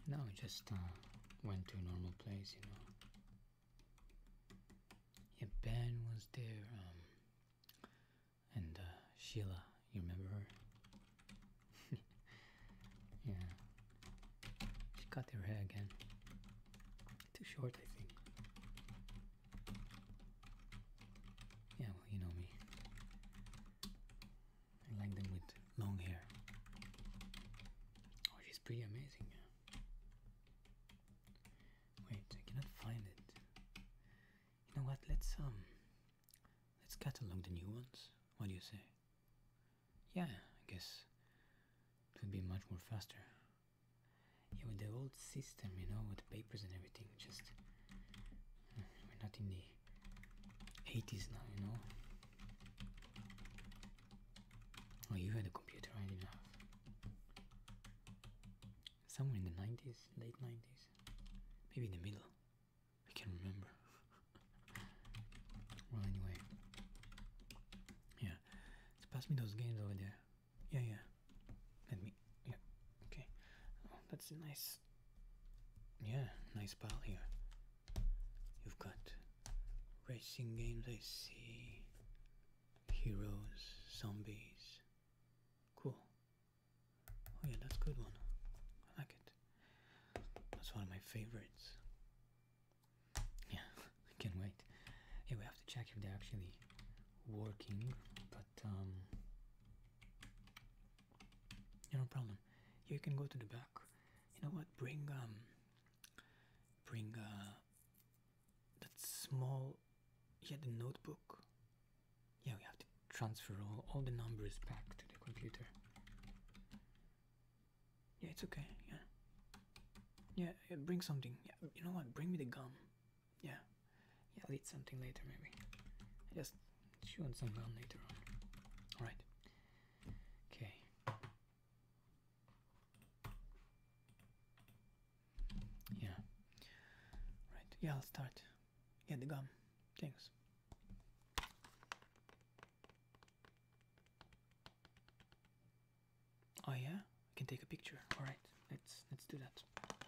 No, I just went to a normal place, you know. Yeah, Ben was there, and Sheila, you remember her? Yeah. She cut her hair again. Too short, I think. Yeah, well, you know me. I like them with long hair. Oh, she's pretty amazing. Wait, I cannot find it. You know what? Let's catalog the new ones. What do you say? Yeah, I guess it would be much more faster. Yeah, with the old system, you know, with papers and everything, just we're not in the 80s now, you know. Oh, you had a computer, I didn't have. Somewhere in the 90s, late 90s, maybe in the middle. I can't remember. Well, anyway, yeah. Just pass me those games over there. Yeah, yeah. Let me. Yeah. Okay. Oh, that's a nice. Yeah, nice pile here. You've got racing games, I see. Heroes, zombies. Cool. Oh yeah, that's a good one. I like it. That's one of my favorites. Yeah, I can't wait. Yeah, we have to check if they're actually working, but yeah, no problem. You can go to the back. You know what? Bring that small, yeah, the notebook. Yeah, we have to transfer all the numbers back to the computer. Yeah, it's okay. Yeah, bring something. Yeah, you know what? Bring me the gum. Yeah, I'll eat something later maybe. I just chew on some gum later on. All right. Okay. Yeah. Right. Yeah, I'll start. Yeah, the gum. Thanks. Oh yeah, I can take a picture. All right, let's do that.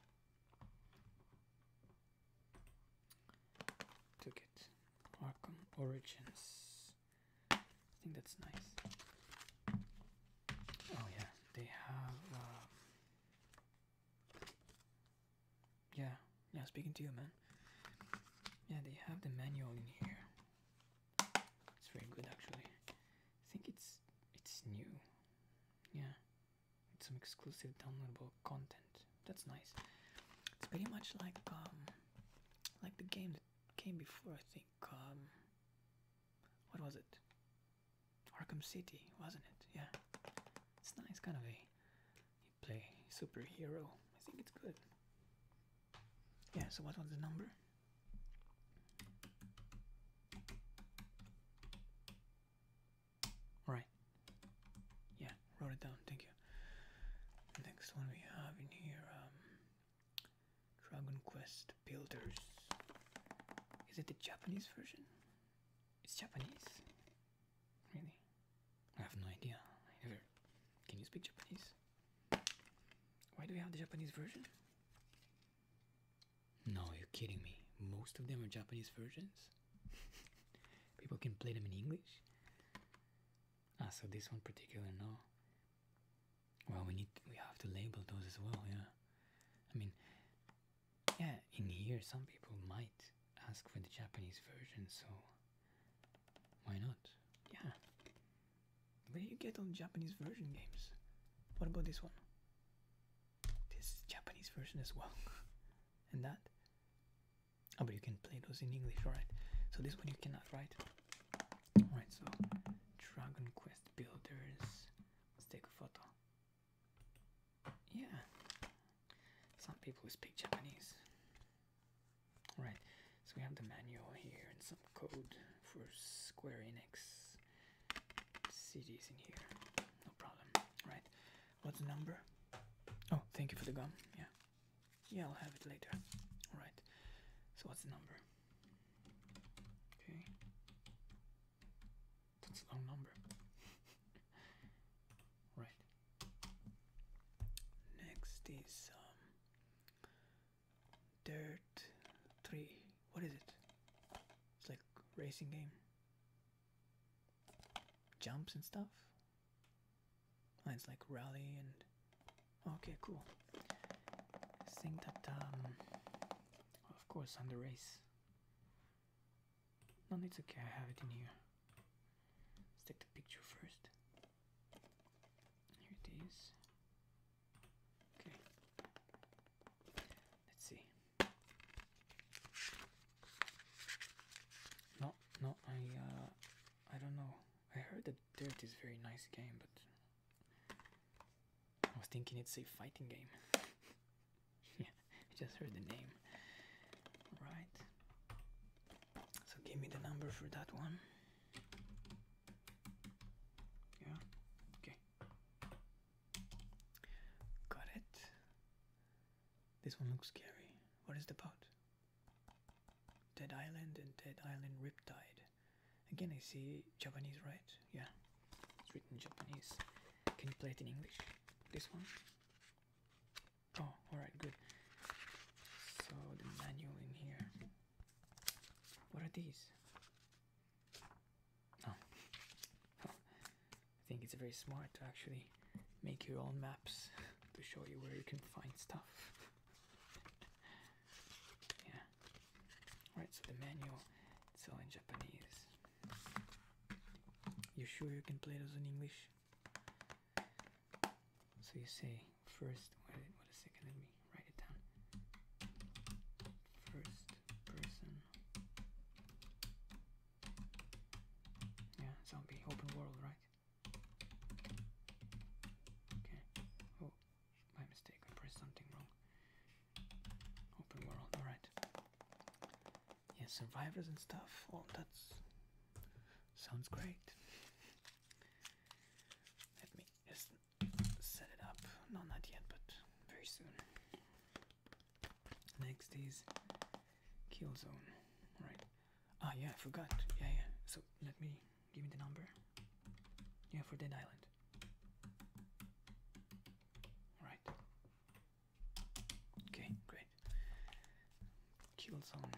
Took it. Arkham Origins. I think that's nice. Oh yeah, they have. Yeah. Speaking to you, man. Yeah, they have the manual in here. It's very good, actually. I think it's new. Yeah. Some exclusive downloadable content. That's nice. It's pretty much like the game that came before, I think. What was it? Arkham City, wasn't it? Yeah. It's nice, kind of you play superhero. I think it's good. Yeah, so what was the number? Right. Yeah, wrote it down, thank you. Next one we have in here, Dragon Quest Builders. Is it the Japanese version? It's Japanese? Really? I have no idea. I never. Can you speak Japanese? Why do we have the Japanese version? No, you're kidding me. Most of them are Japanese versions? People can play them in English? Ah, so this one particular, no. Well, we have to label those as well, yeah. I mean, yeah, in here some people might ask for the Japanese version, so why not? Yeah. Where do you get all Japanese version games? What about this one? This is Japanese version as well. And that? Oh, but you can play those in English, alright. So this one you cannot, right? Alright, so Dragon Quest Builders. Let's take a photo. Yeah. Some people speak Japanese. Right, so we have the manual here and some code for Square Enix CDs in here. No problem. Right, what's the number? Oh, thank you for the gum. Yeah, I'll have it later. Alright, so what's the number? Okay, that's a long number. Right, next is 3. What is it? It's like racing game. Jumps and stuff. Oh, it's like rally and okay, cool. I think that of course on the race. No, it's okay, I have it in here. Let's take the picture first. Here it is. Okay. Let's see. No, I don't know. I heard that Dirt is a very nice game, but I was thinking it's a fighting game. Yeah, I just heard the name. Right. So give me the number for that one. Yeah, okay. Got it. This one looks scary. What is it about? Dead Island and Dead Island Riptide. Again, I see Japanese, right? Yeah, it's written Japanese. Can you play it in English? This one? Oh, alright, good. So, the manual in here. What are these? Oh. I think it's very smart to actually make your own maps to show you where you can find stuff. Yeah. Alright, so the manual, it's all in Japanese. You sure you can play those in English? So you say first, what a second, let me write it down. First person. Yeah, zombie, open world, right? Okay. Oh, my mistake, I pressed something wrong. Open world, alright. Yeah, survivors and stuff. Oh, that's sounds great. Let me just set it up. No, not yet, but very soon. Next is Killzone. Alright. Ah, yeah, I forgot. Yeah. So let me give me the number. Yeah, for Dead Island. Alright. Okay, great. Killzone.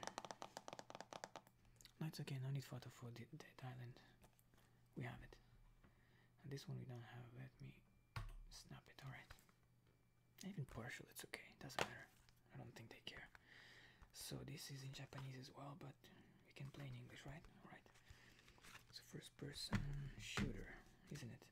No, it's okay. No need photo for Dead Island. We have it. And this one we don't have. Let me snap it. Alright. Even partial, it's okay. Doesn't matter. I don't think they care. So this is in Japanese as well, but we can play in English, right? Alright. So first person shooter, isn't it?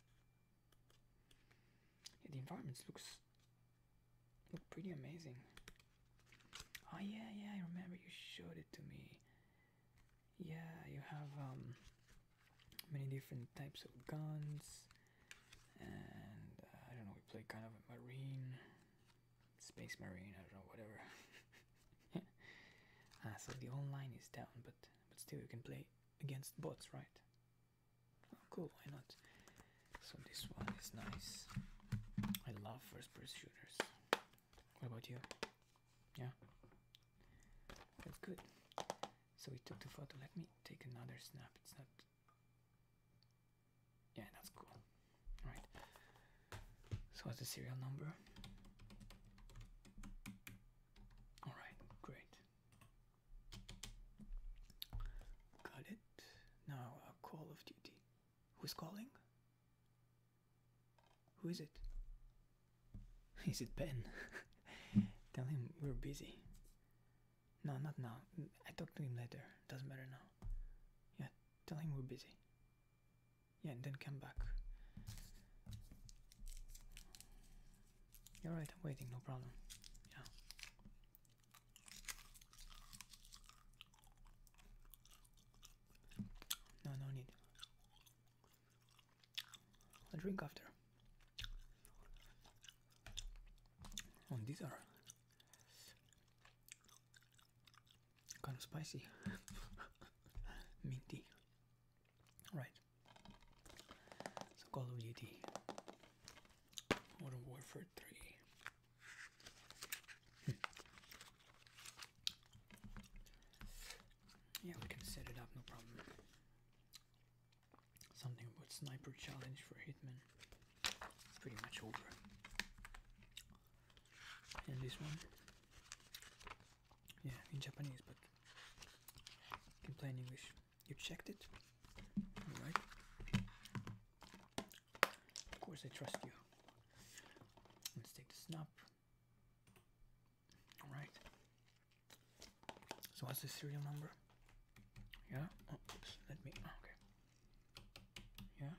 Yeah, the environments look pretty amazing. Oh yeah, I remember you showed it to me. Yeah, you have many different types of guns, and I don't know, we play kind of a marine, space marine, I don't know, whatever. So the online is down, but still you can play against bots, right? Oh, cool, why not? So this one is nice. I love first-person shooters. What about you? Yeah? That's good. So we took the photo. Let me take another snap. It's not... Yeah, that's cool. Right. So what's the serial number? Alright, great. Got it. Now a Call of Duty. Who's calling? Who is it? Is it Ben? Tell him we're busy. No, not now. I talk to him later. Doesn't matter now. Yeah, tell him we're busy. Yeah, and then come back. You're right, I'm waiting, no problem. Yeah. No need. I'll drink after. Oh, these are kind of spicy. Minty. Right. So Call of Duty Modern Warfare 3. Yeah, we can set it up, no problem. Something about sniper challenge for Hitman. It's pretty much over. And this one, Yeah, in Japanese, but you can play in English. You checked it? Alright. Of course, I trust you. Let's take the snap. Alright. So, what's the serial number? Yeah? Oh, oops, let me. Okay. Yeah?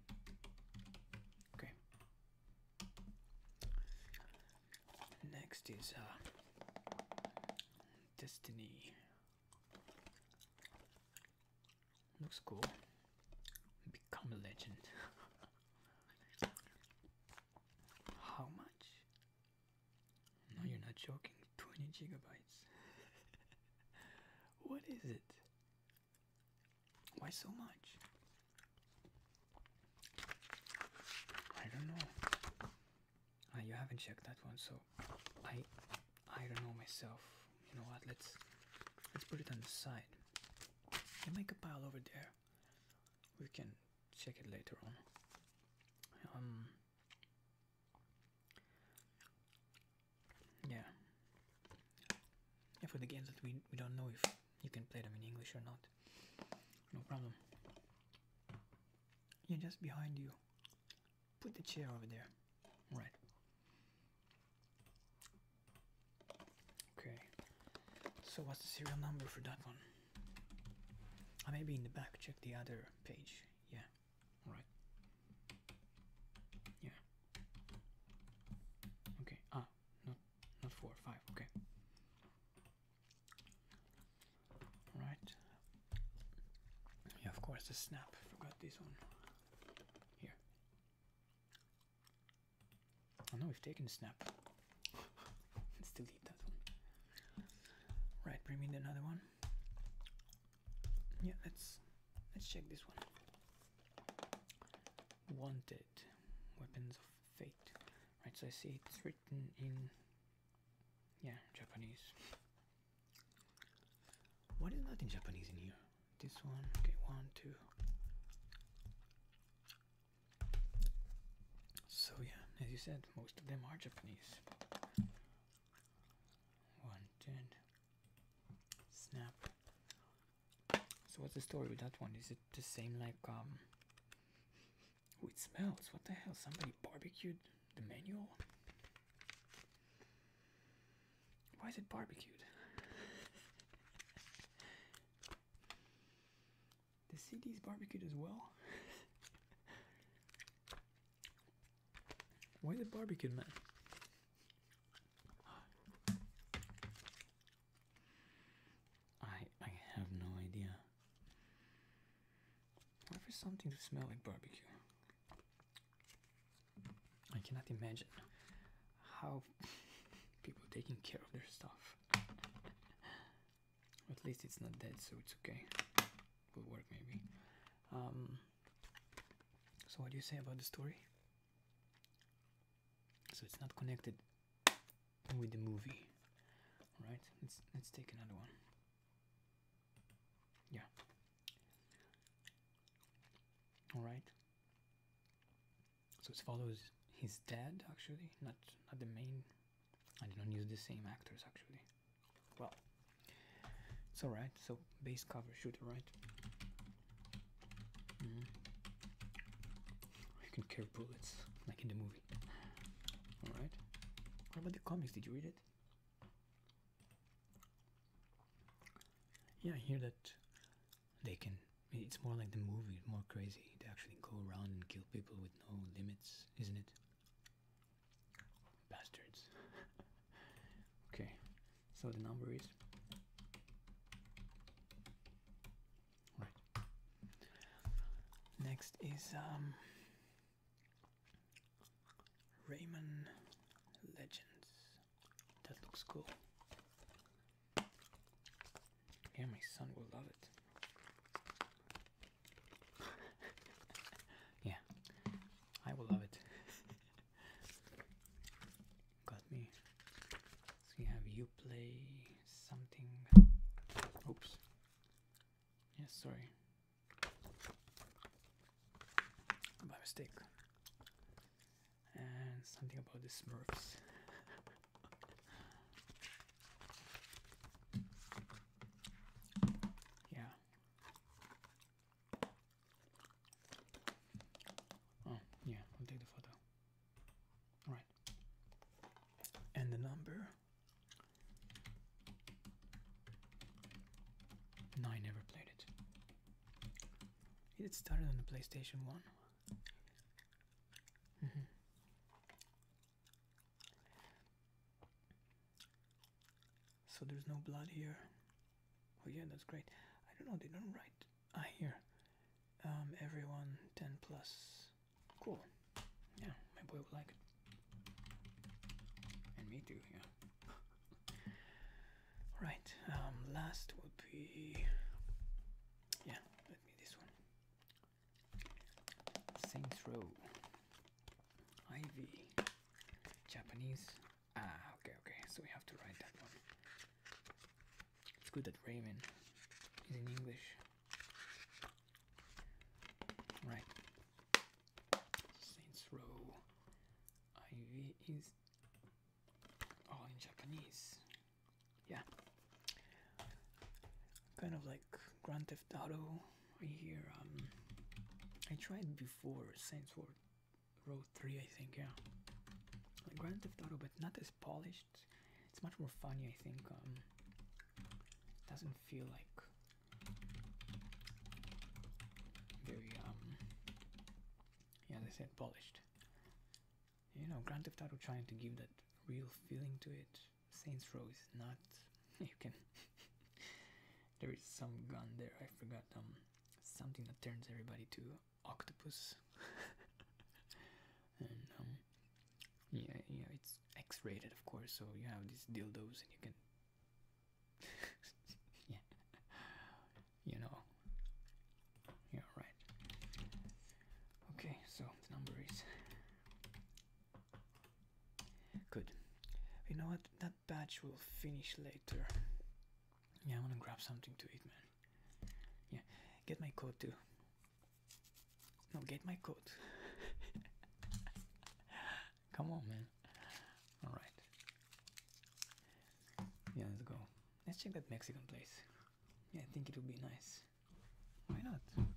Okay. Next is Destiny. Looks cool. Become a legend. How much? No, you're not joking. 20 gigabytes. What is it? Why so much? I don't know. You haven't checked that one, so I don't know myself. You know what? Let's put it on the side. You make a pile over there. We can check it later on. Yeah. Yeah, for the games that we don't know if you can play them in English or not. No problem. Yeah, just behind you. Put the chair over there. Right. Okay. So what's the serial number for that one? Maybe in the back. Check the other page. Yeah. Right. Yeah. Okay. Not 4, 5. Okay. Right. Yeah, of course the snap. Forgot this one. Here. Oh no, we've taken the snap. Let's delete that one. Right, bring me another one. Yeah, let's check this one. Wanted. Weapons of Fate. Right, so I see it's written in Japanese. What is not in Japanese in here? This one. Okay, 1, 2. So yeah, as you said, most of them are Japanese. Wanted. Snap. So what's the story with that one? Is it the same like Oh, it smells. What the hell? Somebody barbecued the manual? Why is it barbecued? The CD is barbecued as well? Why is it barbecued, man? I have no idea. What for something to smell like barbecue? I cannot imagine how people taking care of their stuff. At least it's not dead, so it's okay. Will work maybe. So what do you say about the story? So it's not connected with the movie, right? Let's take another one. Yeah. All right. So it follows his dad, actually, not the main. I did not use the same actors, actually. Well, it's alright. So base cover shooter, right? You can carry bullets like in the movie. Alright. What about the comics? Did you read it? Yeah, I hear that they can. It's more like the movie, more crazy. They actually go around and kill people with no limits, isn't it? Bastards. Okay, so the number is right. Next is Rayman Legends. That looks cool. Yeah, my son will love it. Yeah, I will love it. Got me. So you have you play something. Oops. Yeah, sorry. By mistake. And something about the Smurfs. I never played it. It started on the PlayStation 1. So there's no blood here. Oh yeah, that's great. I don't know, they don't write. Ah, here. Everyone 10 plus. Cool. Yeah, my boy will like it. And me too, yeah. Right, last would be, yeah, let me this one. Saints Row. Ivy. Japanese. Ah, okay, so we have to write that one. It's good that Raven is in English. Right. Saints Row. Ivy is all in Japanese. Yeah. Kind of like Grand Theft Auto. I hear I tried before Saints Row 3, I think, yeah. Like Grand Theft Auto, but not as polished. It's much more funny, I think. Doesn't feel like very yeah, as I said, polished. You know, Grand Theft Auto trying to give that real feeling to it. Saints Row is not. You can. There is some gun there. I forgot. Something that turns everybody to octopus. And yeah, it's X-rated, of course. So you have these dildos, and you can. Yeah. You know. Yeah, right. Okay, so the number is. Good. You know what? That batch will finish later. Yeah, I want to grab something to eat, man. Yeah, get my coat too. No, get my coat. Come on, man. Alright. Yeah, let's go. Let's check that Mexican place. Yeah, I think it will be nice. Why not?